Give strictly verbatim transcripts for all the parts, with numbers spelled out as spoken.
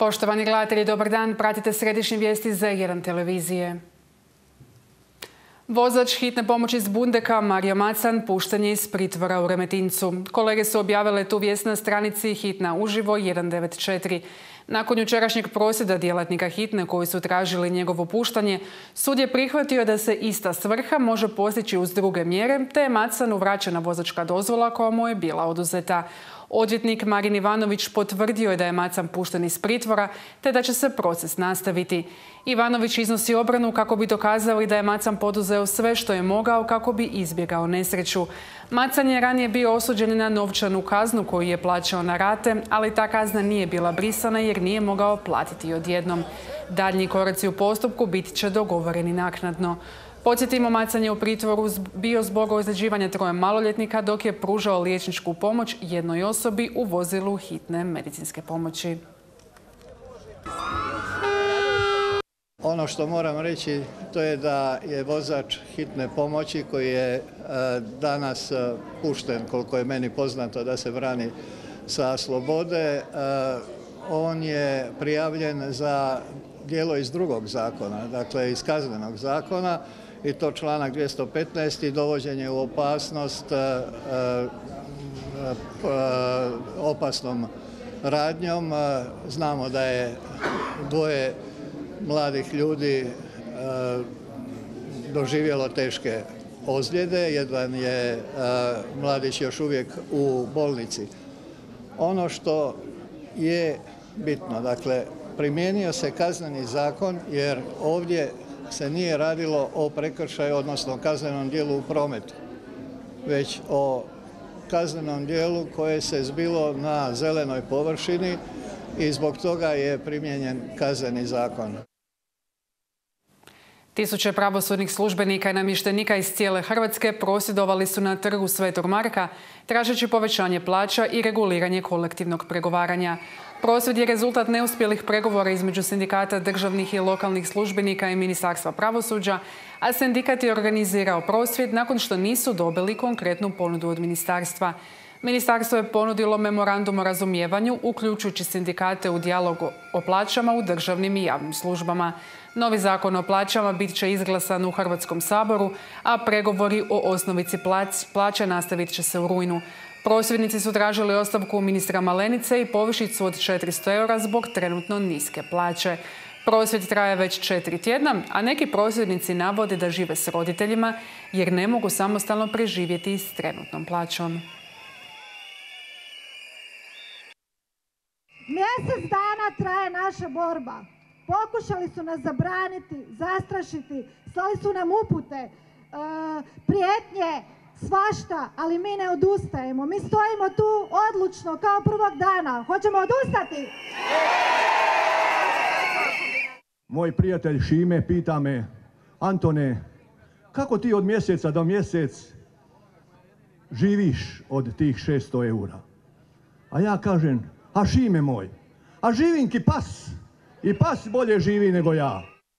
Poštovani gledatelji, dobar dan. Pratite središnje vijesti Z jedan televizije. Vozač hitne pomoći iz Bundeka, Mario Macan, pušten je iz pritvora u Remetincu. Kolege su objavile tu vijest na stranici Hitna uživo jedan devet četiri. Nakon jučerašnjeg prosvjeda djelatnika hitne koji su tražili njegovo puštanje, sud je prihvatio da se ista svrha može postići uz druge mjere, te je Macanu vraćena vozačka dozvola koja mu je bila oduzeta. Odvjetnik Marin Ivanović potvrdio je da je Macan pušten iz pritvora te da će se proces nastaviti. Ivanović iznosi obranu kako bi dokazali da je Macan poduzeo sve što je mogao kako bi izbjegao nesreću. Macan je ranije bio osuđen na novčanu kaznu koju je plaćao na rate, ali ta kazna nije bila brisana jer nije mogao platiti odjednom. Daljnji koraci u postupku bit će dogovoreni naknadno. Podsjetimo, Macan je u pritvoru bio zbog ozljeđivanja troje maloljetnika dok je pružao liječničku pomoć jednoj osobi u vozilu hitne medicinske pomoći. Ono što moram reći to je da je vozač hitne pomoći koji je danas pušten, koliko je meni poznato, da se brani sa slobode, on je prijavljen za djelo iz drugog zakona, dakle iz kaznenog zakona, i to članak dvjesto petnaest i dovođenje u opasnost opasnom radnjom. Znamo da je dvoje mladih ljudi doživjelo teške ozljede, jedan je mladić još uvijek u bolnici. Ono što je bitno, dakle, primijenio se kazneni zakon jer ovdje se nije radilo o prekršaju, odnosno kaznenom djelu u prometu, već o kaznenom djelu koje se zbilo na zelenoj površini i zbog toga je primijenjen kazneni zakon. Tisuće pravosudnih službenika i namještenika iz cijele Hrvatske prosvjedovali su na trgu Svetog Marka tražeći povećanje plaća i reguliranje kolektivnog pregovaranja. Prosvjed je rezultat neuspjelih pregovora između sindikata državnih i lokalnih službenika i Ministarstva pravosuđa, a sindikat je organizirao prosvjed nakon što nisu dobili konkretnu ponudu od ministarstva. Ministarstvo je ponudilo memorandum o razumijevanju, uključujući sindikate u dijalogu o plaćama u državnim i javnim službama. Novi zakon o plaćama bit će izglasan u Hrvatskom saboru, a pregovori o osnovici plaća nastavit će se u rujnu. Prosvjednici su tražili ostavku ministra Malenice i povišicu od četiristo eura zbog trenutno niske plaće. Prosvjed traje već četiri tjedna, a neki prosvjednici navode da žive s roditeljima jer ne mogu samostalno preživjeti s trenutnom plaćom. Mjesec dana traje naša borba. Pokušali su nas zabraniti, zastrašiti, slali su nam upute, e, prijetnje, svašta, ali mi ne odustajemo. Mi stojimo tu odlučno kao prvog dana. Hoćemo odustati? Moj prijatelj Šime pita me: Antone, kako ti od mjeseca do mjesec živiš od tih šesto eura? A ja kažem: a Šime moj, a živim ki pas. I pas bolje živi nego ja.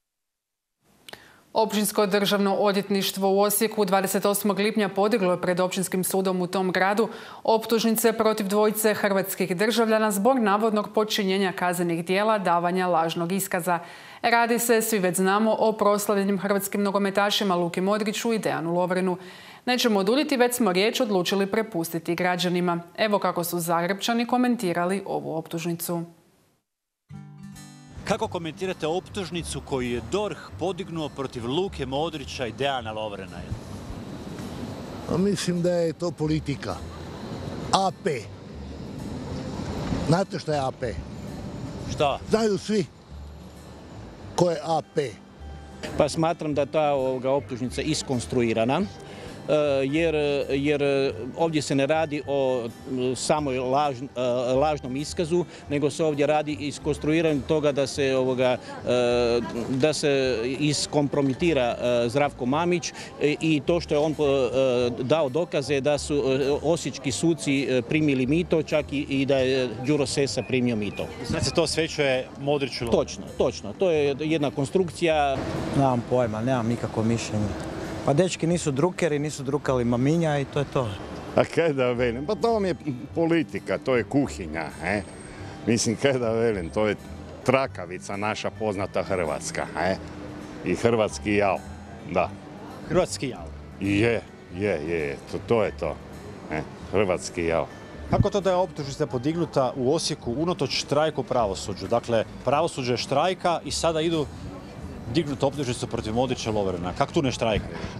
Općinsko državno odvjetništvo u Osijeku dvadeset osmog lipnja podiglo je pred općinskim sudom u tom gradu optužnice protiv dvojice hrvatskih državljana zbog navodnog počinjenja kaznenih djela davanja lažnog iskaza. Radi se, svi već znamo, o proslavljenim hrvatskim nogometašima Luki Modriću i Dejanu Lovrenu. Nećemo oduljiti, već smo riječ odlučili prepustiti građanima. Evo kako su Zagrepčani komentirali ovu optužnicu. Kako komentirate optužnicu koju je D O R H podignuo protiv Luke Modrića i Dejana Lovrena? Mislim da je to politika. A P. Znate što je A P? Šta? Znaju svi ko je A P. Pa smatram da ta ovoga, optužnica iskonstruirana. Jer, jer ovdje se ne radi o samoj laž, lažnom iskazu, nego se ovdje radi iskonstruiranju toga da se, ovoga, da se iskompromitira Zdravko Mamić i to što je on dao dokaze da su osječki suci primili mito, čak i da je Đuro Sessa primio mito. Znači se to osvećuje Modriću? Točno, točno. To je jedna konstrukcija. Nemam pojma, nemam nikakvo mišljenje. Pa dečki nisu drukeri, nisu drukali Maminja i to je to. A kaj da velim? Pa to vam je politika, to je kuhinja. Eh? Mislim, kaj da velim, to je trakavica naša poznata Hrvatska. E? I hrvatski jao, da. Hrvatski jao? Je, je, je, to, to je to. E? Hrvatski jao. Kako to da je optužnica podignuta u Osijeku unatoč štrajku pravosuđu? Dakle, pravosuđe je štrajka i sada idu dignuti optužnicu protiv Modrića Lovrena. Kako tu ne štrajka?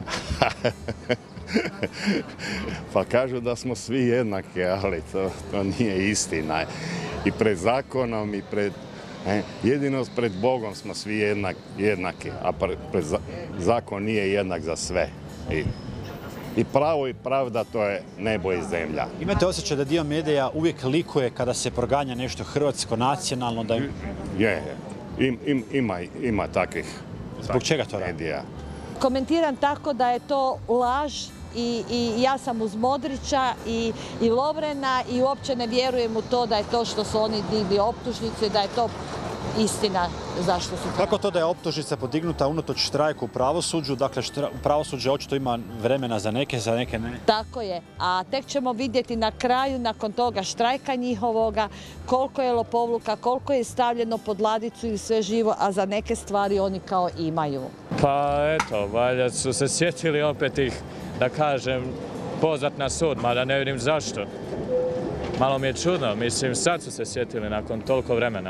Pa kažu da smo svi jednaki, ali to, to nije istina. I pred zakonom i pred... E, jedino pred Bogom smo svi jednak, jednaki, a pred, pred zakon nije jednak za sve. I, I pravo i pravda to je nebo i zemlja. Imate osjećaj da dio medija uvijek likuje kada se proganja nešto hrvatsko, nacionalno? Da... Je, je. Im, im, ima, ima takvih. Zbog čega to radi? Medija. Komentiram tako da je to laž i, i ja sam uz Modrića i, i Lovrena i uopće ne vjerujem u to da je to što su oni digli optužnicu i da je to istina zašto su to. Kako to da je optužnica podignuta unatoč štrajku u pravosuđu? Dakle, štra... pravosuđe očito ima vremena za neke, za neke ne. Tako je, a tek ćemo vidjeti na kraju, nakon toga štrajka njihovoga, koliko je lopovluka, koliko je stavljeno pod ladicu i sve živo, a za neke stvari oni kao imaju. Pa eto, valjda su se sjetili opet ih, da kažem, pozvat na sud, mada ne vidim zašto. Malo mi je čudno, mislim sad su se sjetili nakon toliko vremena.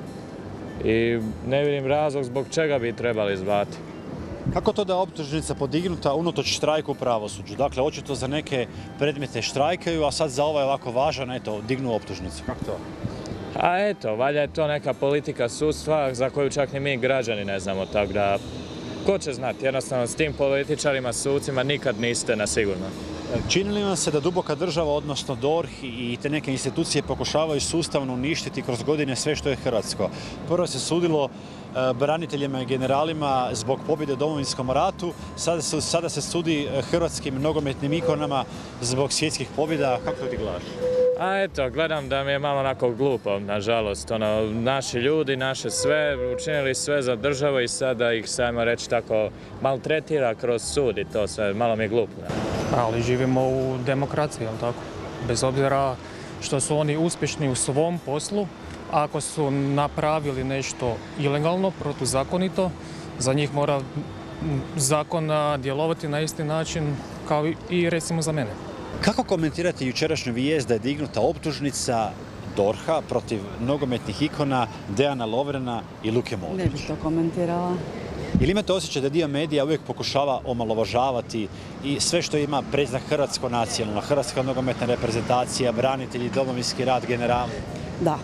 I ne vidim razlog zbog čega bi trebali zvati. Kako to da je optužnica podignuta unatoč štrajku u pravosuđu? Dakle, očito za neke predmete štrajkaju, a sad za ovaj ovako važan, eto, dignu optužnicu. Kako to? A eto, valjda je to neka politika sudstva za koju čak ni mi građani ne znamo, tako da ko će znati, jednostavno s tim političarima, sucima nikad niste na sigurno. Čini li vam se da duboka država, odnosno D O R H i te neke institucije pokušavaju sustavno uništiti kroz godine sve što je hrvatsko? Prvo se sudilo braniteljima i generalima zbog pobjede u Domovinskom ratu, sada se, sada se sudi hrvatskim nogometnim ikonama zbog svjetskih pobjeda. Kako to ti gledaš? A eto, gledam da mi je malo onako glupo, nažalost. Ono, naši ljudi, naše sve, učinili sve za državu i sada ih, sajmo reći, tako maltretira kroz sud i to sve, malo mi je glupo. Ne? Ali živimo u demokraciji, jel tako? Bez obzira što su oni uspješni u svom poslu, ako su napravili nešto ilegalno, protuzakonito, za njih mora zakon djelovati na isti način kao i recimo za mene. Kako komentirati jučerašnju vijest da je dignuta optužnica D O R H-a protiv nogometnih ikona Dejana Lovrena i Luke Modrića? Ne bih to komentirala. Ili imate osjećaj da dio medija uvijek pokušava omalovažavati i sve što ima predznak hrvatsko nacionalno, hrvatska nogometna reprezentacija, branitelji, Domovinski rat, generali? Da.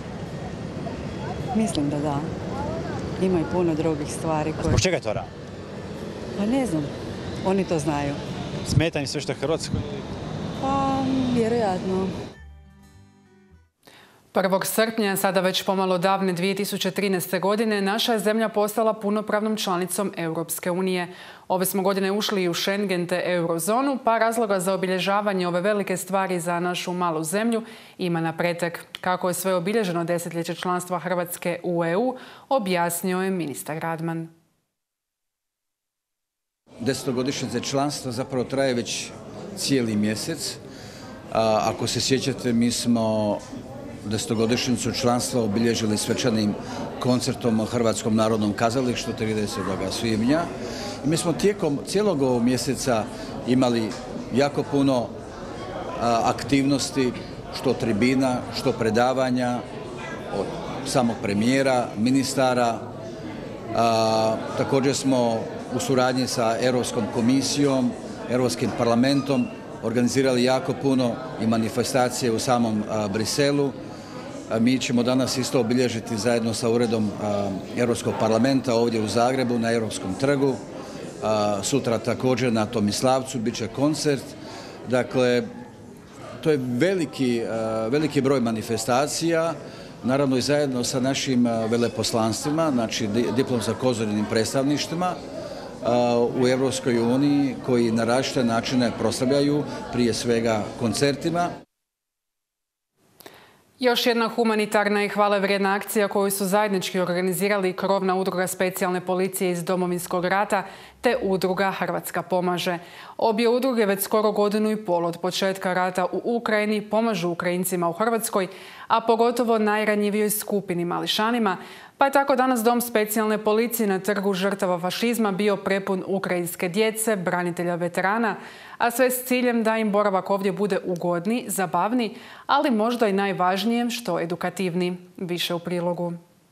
Mislim da da. Ima i puno drugih stvari koje... Zbog čega to radi? Pa ne znam. Oni to znaju. Smeta im sve što je hrvatsko? Pa, vjerojatno. prvog srpnja, sada već pomalo davne dvije tisuće trinaeste. godine, naša je zemlja postala punopravnom članicom Europske unije. Ove smo godine ušli i u Schengen te eurozonu, pa razloga za obilježavanje ove velike stvari za našu malu zemlju ima na pretek. Kako je sve obilježeno desetljeće članstva Hrvatske u E U, objasnio je ministar Radman. Desetogodišnjica članstva zapravo traje već cijeli mjesec. A, ako se sjećate, mi smo desetogodišnjicu članstva obilježili svečanim koncertom u Hrvatskom narodnom kazalištu tridesetog svibnja. I mi smo tijekom cijelog ovog mjeseca imali jako puno a, aktivnosti, što tribina, što predavanja od samog premijera, ministara. A, također smo u suradnji sa Europskom komisijom, Europskim parlamentom organizirali jako puno i manifestacije u samom a, Briselu. A, mi ćemo danas isto obilježiti zajedno sa Uredom a, Europskog parlamenta ovdje u Zagrebu na Europskom trgu. A, sutra također na Tomislavcu bit će koncert. Dakle, to je veliki, a, veliki broj manifestacija, naravno i zajedno sa našim a, veleposlanstvima, znači diplomsko-konzularnim predstavništvima u Europskoj uniji koji na različite načine proslavljaju prije svega koncertima. Još jedna humanitarna i hvalevrijedna akcija koju su zajednički organizirali krovna udruga specijalne policije iz Domovinskog rata te udruga Hrvatska pomaže. Obje udruge već skoro godinu i pol od početka rata u Ukrajini pomažu Ukrajincima u Hrvatskoj, a pogotovo najranjivijoj skupini mališanima, pa je tako danas Dom specijalne policije na Trgu žrtava fašizma bio prepun ukrajinske djece, branitelja veterana, a sve s ciljem da im boravak ovdje bude ugodni, zabavni, ali možda i najvažnije što edukativni. Više u prilogu.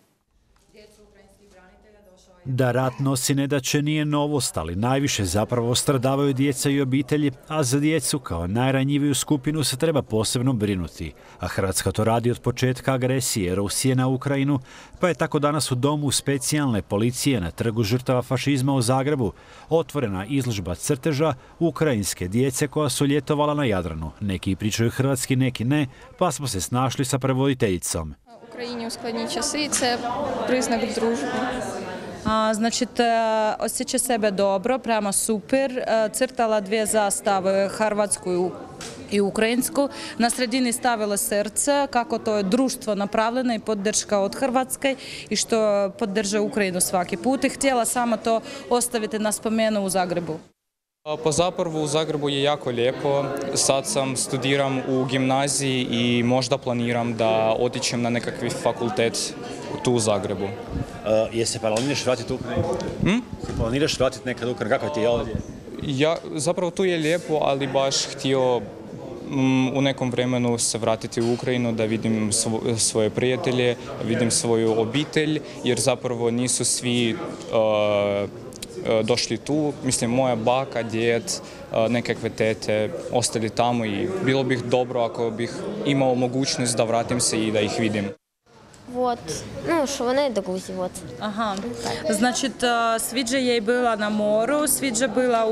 Da rat nosi nedaće nije novost, ali najviše zapravo stradavaju djeca i obitelji, a za djecu kao najranjiviju skupinu se treba posebno brinuti. A Hrvatska to radi od početka agresije Rusije na Ukrajinu, pa je tako danas u Domu specijalne policije na Trgu žrtava fašizma u Zagrebu otvorena izložba crteža ukrajinske djece koja su ljetovala na Jadranu. Neki pričaju hrvatski, neki ne, pa smo se snašli sa prevoditeljicom. U Ukrajini u skladnji časi, це priznak družbe. A, значить, osjeća sebe dobro, prema super, crtala dvije zastave, hrvatsku i ukrajinsku. Na sredini stavila srce, kako to je društvo napravljeno i podrška od Hrvatske i što podrža Ukrajinu svaki put. I htjela samo to ostaviti na spomenu u Zagrebu. Po zapravo u Zagrebu je jako lijepo. Sad sam studiram u gimnaziji i možda planiram da otićem na nekakvi fakultet tu u Zagrebu. Uh, je se planiraš vratiti u Ukrajinu? Hm? Se planiraš vratiti nekad u Ukrajinu? Kako ti je ovdje? Ja, zapravo tu je lijepo, ali baš htio mm, u nekom vremenu se vratiti u Ukrajinu da vidim svo, svoje prijatelje, vidim svoju obitelj, jer zapravo nisu svi uh, došli tu. Mislim, moja baka, djed, nekakve tete ostali tamo i bilo bih dobro ako bih imao mogućnost da vratim se i da ih vidim. Вот, ну, що вони до Грузії, вот. Ага. Значить, свіджа їй була на мору, свіджа була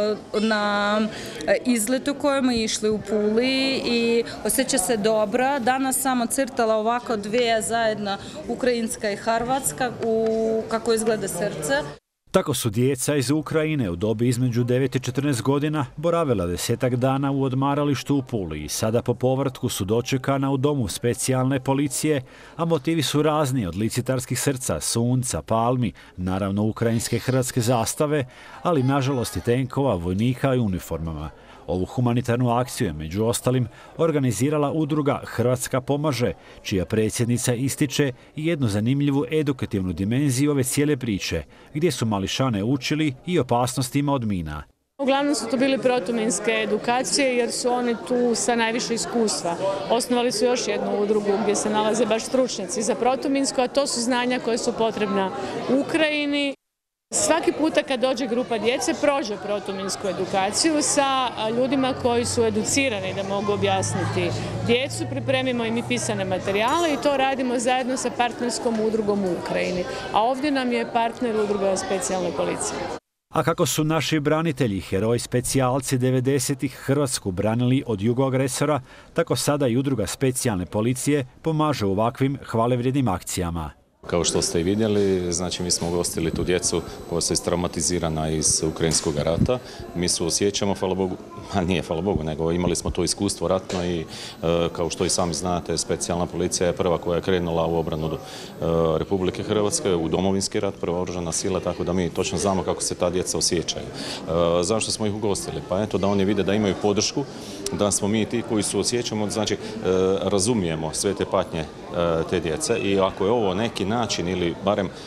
на ізлету, коли ми йшли у Пули, і осjeća se dobro. Danas samo crtala ovako dvije zajedno, ukrajinska i hrvatska, u kako izgleda srce. Tako su djeca iz Ukrajine u dobi između devet i četrnaest godina boravila desetak dana u odmaralištu u Puli i sada po povratku su dočekana u Domu specijalne policije, a motivi su razni od licitarskih srca, sunca, palmi, naravno ukrajinske hrvatske zastave, ali nažalost i tenkova, vojnika i uniformama. Ovu humanitarnu akciju je među ostalim organizirala udruga Hrvatska pomaže, čija predsjednica ističe i jednu zanimljivu edukativnu dimenziju ove cijele priče, gdje su mališane učili i opasnostima od mina. Uglavnom su to bili protuminske edukacije jer su oni tu sa najviše iskustva. Osnovali su još jednu udrugu gdje se nalaze baš stručnjaci za protuminsko, a to su znanja koje su potrebna Ukrajini. Svaki puta kad dođe grupa djece prođe protuminsku edukaciju sa ljudima koji su educirani da mogu objasniti djecu, pripremimo im i pisane materijale i to radimo zajedno sa partnerskom udrugom u Ukrajini. A ovdje nam je partner udruga specijalne policije. A kako su naši branitelji, heroji specijalci devedesetih Hrvatsku branili od jugoagresora, tako sada i udruga specijalne policije pomaže u ovakvim hvalevrijednim akcijama. Kao što ste i vidjeli, znači mi smo ugostili tu djecu koja su istraumatizirana iz Ukrajinskog rata. Mi se osjećamo, hvala Bogu, a nije hvala Bogu, nego imali smo to iskustvo ratno i kao što i sami znate, specijalna policija je prva koja je krenula u obranu Republike Hrvatske, u domovinski rat, prva oružana sila, tako da mi točno znamo kako se ta djeca osjećaju. Zašto smo ih ugostili? Pa eto da oni vide da imaju podršku, da smo mi ti koji su osjećamo, znači razumijemo sve te patnje te djece i ako je ovo neki način ili barem e,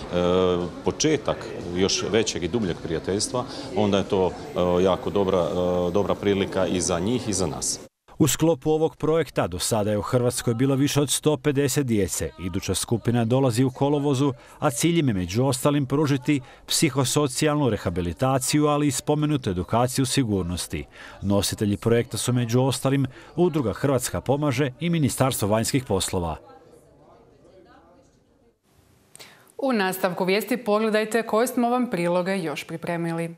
početak još većeg i dubljeg prijateljstva, onda je to e, jako dobra, e, dobra prilika i za njih i za nas. U sklopu ovog projekta do sada je u Hrvatskoj bilo više od sto pedeset djece. Iduća skupina dolazi u kolovozu, a cilj im je među ostalim pružiti psihosocijalnu rehabilitaciju, ali i spomenutu edukaciju sigurnosti. Nositelji projekta su među ostalim udruga Hrvatska pomaže i Ministarstvo vanjskih poslova. U nastavku vijesti pogledajte koje smo vam priloge još pripremili.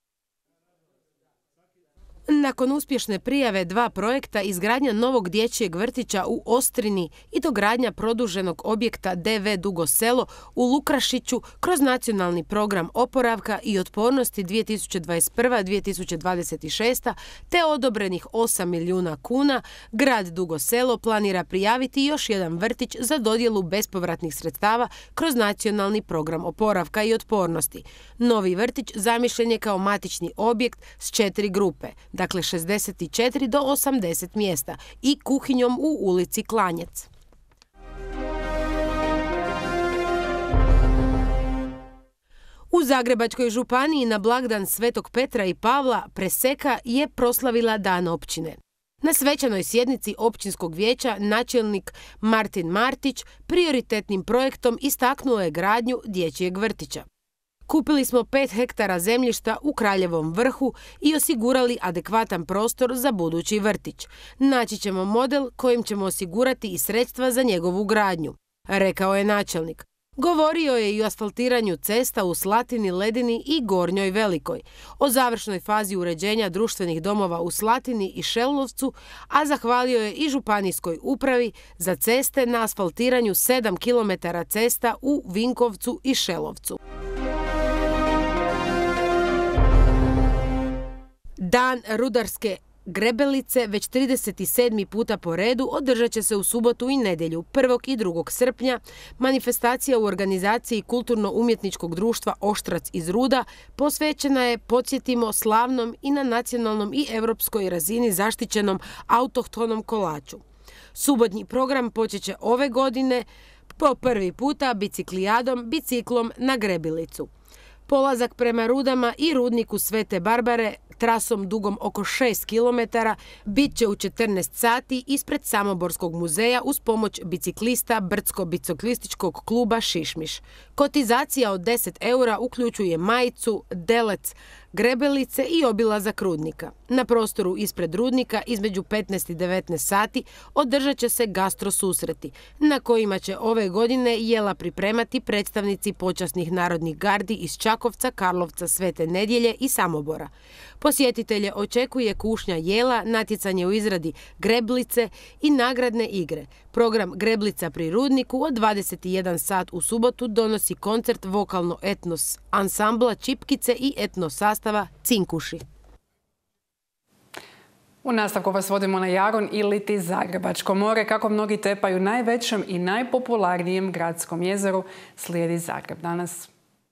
Nakon uspješne prijave dva projekta izgradnja novog dječjeg vrtića u Ostrini i dogradnja produženog objekta D V Dugo Selo u Lukrašiću kroz nacionalni program oporavka i otpornosti dvije tisuće dvadeset prva do dvije tisuće dvadeset šesta te odobrenih osam milijuna kuna, grad Dugo Selo planira prijaviti još jedan vrtić za dodjelu bespovratnih sredstava kroz nacionalni program oporavka i otpornosti. Novi vrtić zamišljen je kao matični objekt s četiri grupe, dakle šezdeset četiri do osamdeset mjesta i kuhinjom u ulici Klanjec. U Zagrebačkoj županiji na blagdan Svetog Petra i Pavla Preseka je proslavila Dan općine. Na svečanoj sjednici općinskog vijeća načelnik Martin Martić prioritetnim projektom istaknuo je gradnju dječjeg vrtića. Kupili smo pet hektara zemljišta u Kraljevom Vrhu i osigurali adekvatan prostor za budući vrtić. Naći ćemo model kojim ćemo osigurati i sredstva za njegovu gradnju, rekao je načelnik. Govorio je i o asfaltiranju cesta u Slatini, Ledini i Gornjoj Velikoj, o završnoj fazi uređenja društvenih domova u Slatini i Šelovcu, a zahvalio je i županijskoj upravi za ceste na asfaltiranju sedam kilometara cesta u Vinkovcu i Šelovcu. Dan rudarske Grebelice već trideset sedmi puta po redu održat će se u subotu i nedjelju, prvog i drugog srpnja. Manifestacija u organizaciji Kulturno-umjetničkog društva Oštrac iz Ruda posvećena je, podsjetimo, slavnom i na nacionalnom i europskoj razini zaštićenom autohtonom kolaču. Subotnji program počet će ove godine po prvi puta biciklijadom, biciklom na Grebilicu. Polazak prema Rudama i rudniku Svete Barbare trasom dugom oko šest kilometara bit će u četrnaest sati ispred Samoborskog muzeja uz pomoć biciklista Brdsko-biciklističkog kluba Šišmiš. Kotizacija od deset eura uključuje majicu, delec Grebelice i obilazak rudnika. Na prostoru ispred rudnika između petnaest i devetnaest sati održat će se gastro susreti, na kojima će ove godine jela pripremati predstavnici počasnih narodnih gardi iz Čakovca, Karlovca, Svete Nedjelje i Samobora. Posjetitelje očekuje kušnja jela, natjecanje u izradi greblice i nagradne igre. Program Greblica pri rudniku od dvadeset jedan sat u subotu donosi koncert vokalno-etnos ansambla Čipkice i etno sastava Cinkuši. U nastavku vas vodimo na Jaron iliti Zagrebačko more. Kako mnogi tepaju najvećem i najpopularnijem gradskom jezeru, slijedi Zagreb danas.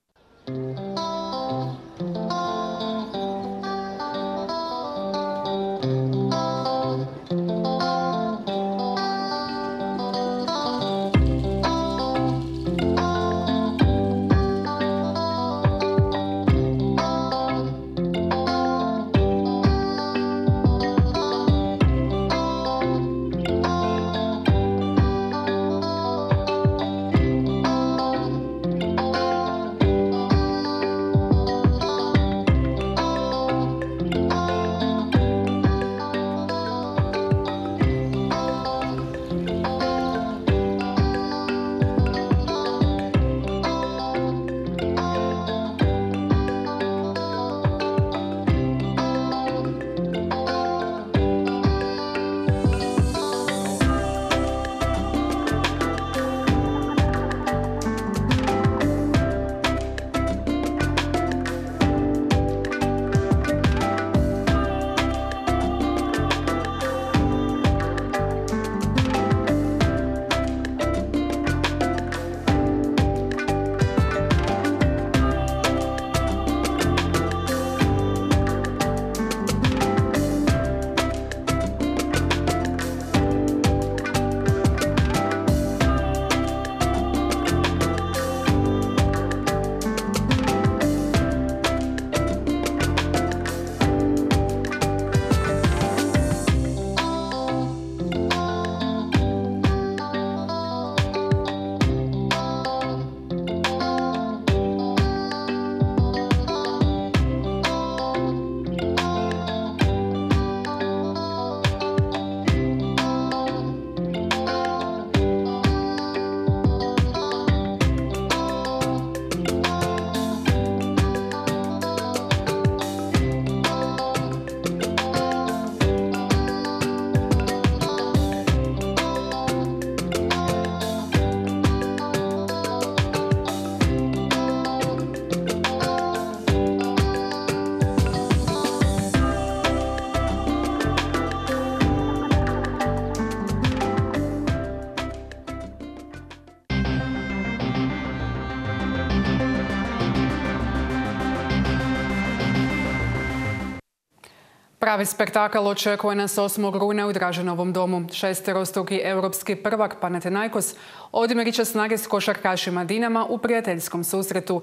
Pravi spektakl očekuje nas osmog rujna u Draženovom domu. Šesterostruki europski prvak Panathinaikos odmiriće snage s košarkašima Dinama u prijateljskom susretu.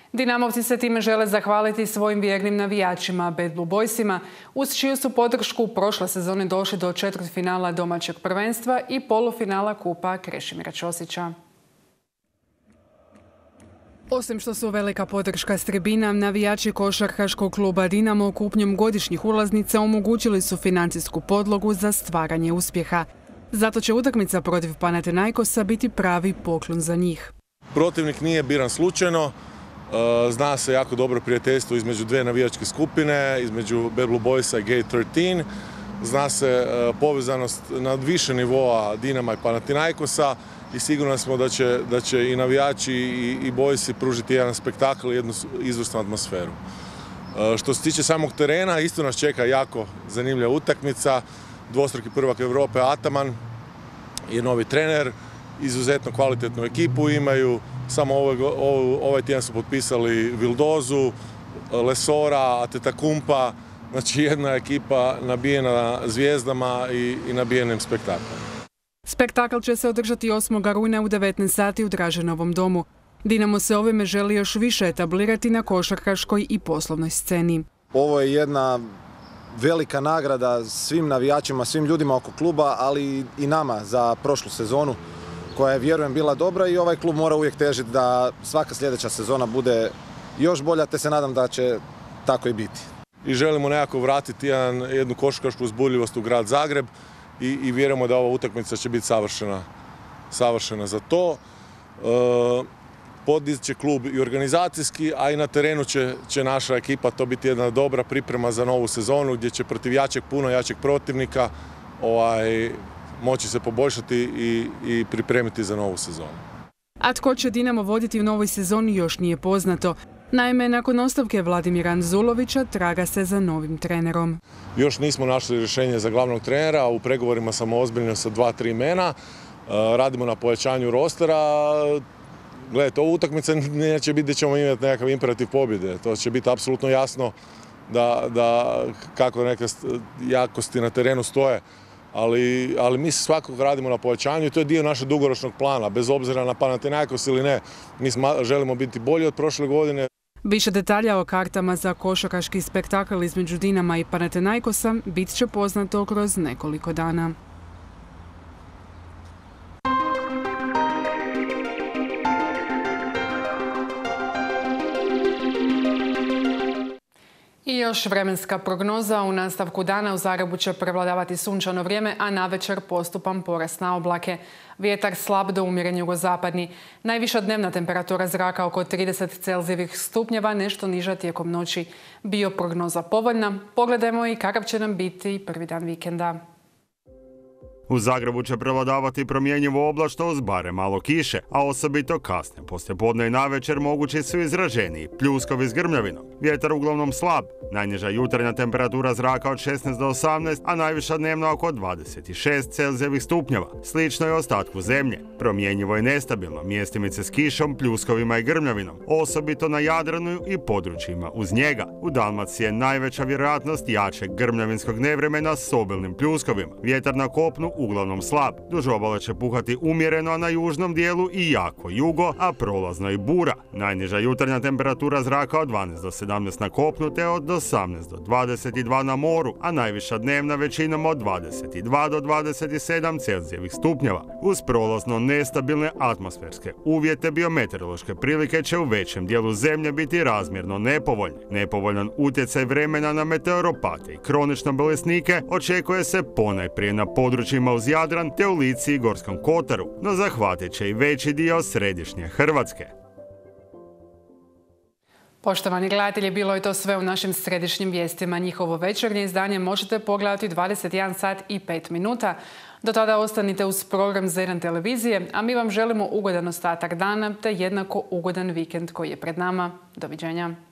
Dinamovci se time žele zahvaliti svojim vjernim navijačima Bad Blue Boysima, uz čiju su podršku prošle sezone došli do četvrtfinala domaćeg prvenstva i polufinala Kupa Krešimira Ćosića. Osim što su velika podrška s tribina, navijači košarkaškog kluba Dinamo kupnjom godišnjih ulaznica omogućili su financijsku podlogu za stvaranje uspjeha. Zato će utakmica protiv Panathinaikosa biti pravi poklon za njih. Protivnik nije biran slučajno. Zna se jako dobro prijateljstvo između dvije navijačke skupine, između Bad Blue Boysa i Gate trinaest. Zna se povezanost na više nivoa Dinama i Panathinaikosa i sigurno smo da će, da će i navijači i, i Boysi pružiti jedan spektakl i jednu izvrsnu atmosferu. Što se tiče samog terena, isto nas čeka jako zanimljiva utakmica. Dvostruki prvak Europe Ataman je novi trener, izuzetno kvalitetnu ekipu imaju. Samo ovaj, ovaj tjedan su potpisali Vildozu, Lesora, Antetokounmpa, znači jedna ekipa nabijena zvijezdama i, i nabijenim spektaklom. Spektakl će se održati osmog rujna u devetnaest sati u Draženovom domu. Dinamo se ovime želi još više etablirati na košarkaškoj i poslovnoj sceni. Ovo je jedna velika nagrada svim navijačima, svim ljudima oko kluba, ali i nama za prošlu sezonu, koja je, vjerujem, bila dobra i ovaj klub mora uvijek težiti da svaka sljedeća sezona bude još bolja, te se nadam da će tako i biti. I želimo nekako vratiti jedan, jednu košarkašku uzbudljivost u grad Zagreb i, i vjerujemo da ova utakmica će biti savršena, savršena za to. E, Podići će klub i organizacijski, a i na terenu će, će naša ekipa to biti jedna dobra priprema za novu sezonu gdje će protiv jačeg, puno jačeg protivnika ovaj, moći se poboljšati i, i pripremiti za novu sezonu. A tko će Dinamo voditi u novoj sezoni još nije poznato. Naime, nakon ostavke Vladimira Anzulovića traga se za novim trenerom. Još nismo našli rješenje za glavnog trenera, u pregovorima sam ozbiljno sa dva, tri imena. Radimo na pojačanju rostera. Gledajte, ova utakmica neće biti da ćemo imati nekakav imperativ pobjede. To će biti apsolutno jasno da, da kako neke jakosti na terenu stoje. Ali, ali mi svakako radimo na pojačanju i to je dio našeg dugoročnog plana. Bez obzira na Panathinaikos ili ne, mi želimo biti bolji od prošle godine. Više detalja o kartama za košarkaški spektakl između Dinama i Panathinaikosa bit će poznato kroz nekoliko dana. I još vremenska prognoza. U nastavku dana u Zagrebu će prevladavati sunčano vrijeme, a navečer postupan porast na oblake. Vjetar slab do umjeren jugozapadni. Najviša dnevna temperatura zraka oko trideset Celzijevih stupnjeva, nešto niža tijekom noći. Bio prognoza povoljna. Pogledajmo i kakav će nam biti prvi dan vikenda. U Zagrebu će prevladavati promjenjivo oblačno uz bare malo kiše, a osobito kasne poslijepodne i navečer mogući su izraženiji pljuskovi s grmljavinom. Vjetar uglavnom slab, najniža jutarnja temperatura zraka od šesnaest do osamnaest, a najviša dnevna oko dvadeset šest Celzijevih stupnjeva. Slično je ostatku zemlje. Promjenjivo i nestabilno, mjestimice s kišom, pljuskovima i grmljavinom, osobito na Jadranu i područjima uz njega. U Dalmaciji je najveća vjerojatnost jačeg grmljavinskog nevremena s obilnim pljuskovima. Vjetar na kopnu uglavnom slab. Duž obale će puhati umjereno, a na južnom dijelu i jako jugo, a prolazno i bura. Najniža jutarnja temperatura zraka od dvanaest do sedamnaest na kopnu te od osamnaest do dvadeset dva na moru, a najviša dnevna većinom od dvadeset dva do dvadeset sedam Celzijevih stupnjeva. Uz prolazno nestabilne atmosferske uvjete biometeorološke prilike će u većem dijelu zemlje biti razmjerno nepovoljne. Nepovoljan utjecaj vremena na meteoropate i kronične bolesnike očekuje se ponajprije na područjima uz Jadran te u Lici i Gorskom kotaru, no zahvatit će i veći dio središnje Hrvatske. Poštovani gledatelji, bilo je to sve u našim središnjim vijestima. Njihovo večernje izdanje možete pogledati dvadeset jedan sat i pet minuta. Do tada ostanite uz program Z jedan televizije, a mi vam želimo ugodan ostatak dana te jednako ugodan vikend koji je pred nama. Doviđenja.